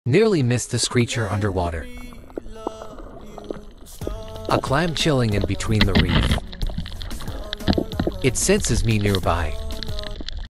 Nearly missed the screecher underwater. A clam chilling in between the reef. It senses me nearby.